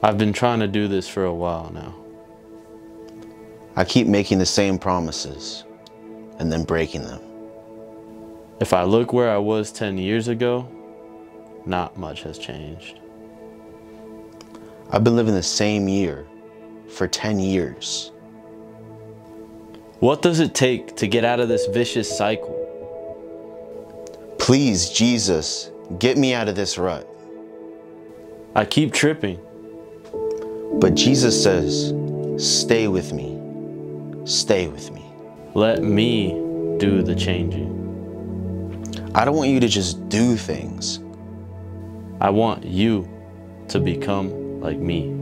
I've been trying to do this for a while now. I keep making the same promises and then breaking them. If I look where I was 10 years ago, not much has changed. I've been living the same year for 10 years. What does it take to get out of this vicious cycle? Please, Jesus, get me out of this rut. I keep tripping. But Jesus says, stay with me. Stay with me. Let me do the changing. I don't want you to just do things. I want you to become like me.